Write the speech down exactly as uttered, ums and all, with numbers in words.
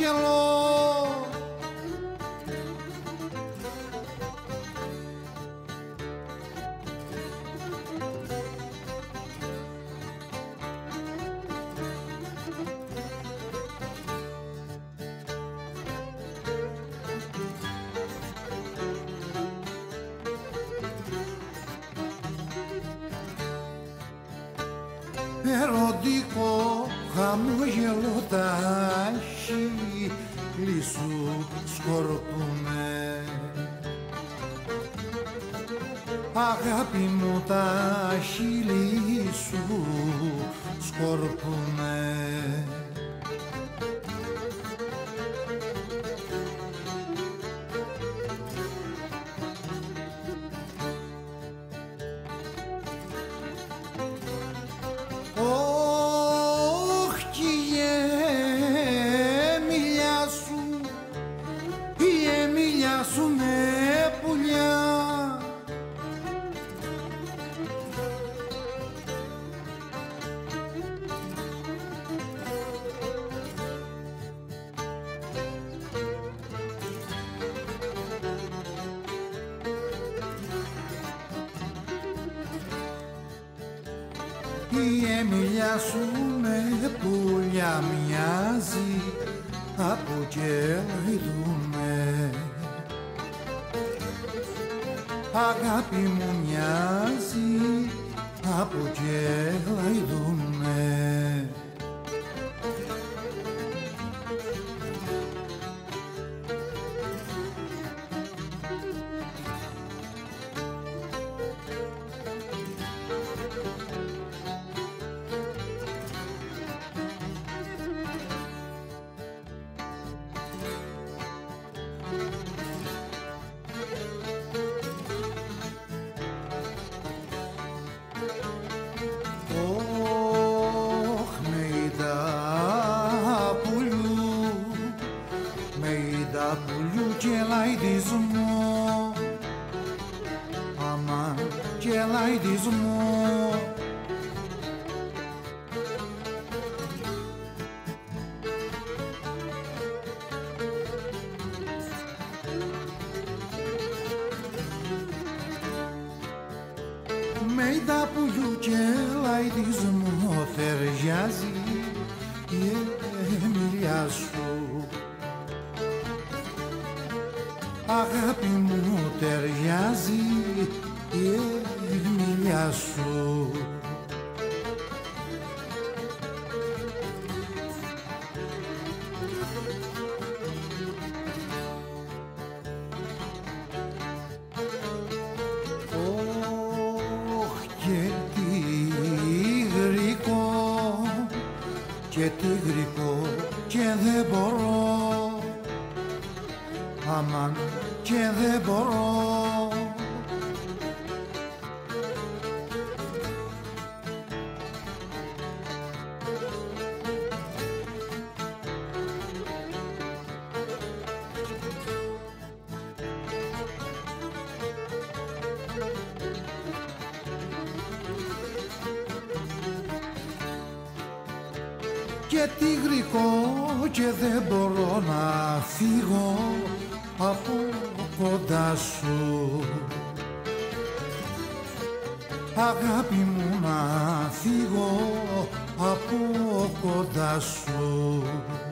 χαμόγελο. Ερωτικό χαμόγελο τα χείλη σου σκορπούνε. Αγάπη μου τα χείλη σου σκορπούνε. Η εμιλιά σου με πουλιά μοιάζει, από κελαϊδούνε. Αγάπη μου μοιάζει, από κελαϊδούνε. Πουλιού και λαϊδισμό, αμάν και λαϊδισμό. Με τα πουλιού και λαϊδισμό ταιριάζει η εμιλιά σου. Αγάπη μου ταιριάζει η εμιλιά σου. Ωχ, και τίγρικο, και τίγρικο και δεν μπορώ, αμάν και δεν μπορώ. Και τίγρικο και δεν μπορώ να φύγω από κοντά σου. Αγάπη μου να φύγω από κοντά σου.